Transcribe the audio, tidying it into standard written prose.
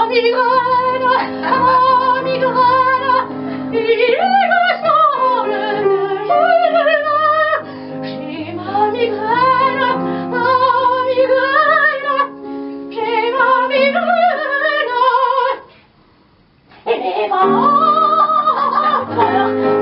migraine, il me semble que je l'ai. J'ai ma migraine, j'ai ma migraine. Et les ventres